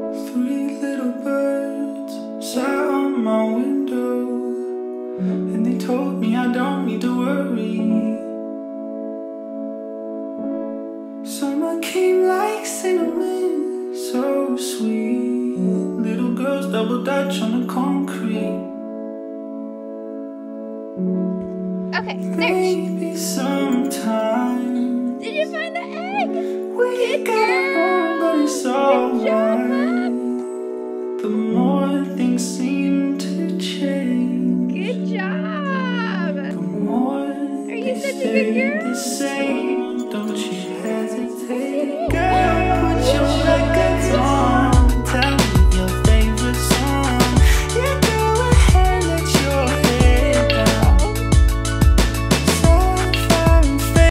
Three little birds sat on my window, and they told me I don't need to worry. Summer came like cinnamon, so sweet. Little girls double dutch on the concrete. Okay, search. Maybe sometime. Did you find the egg? We got home, but it's alright. The more things seem to change, Good job. the more Are you they such a stay good girl? the same.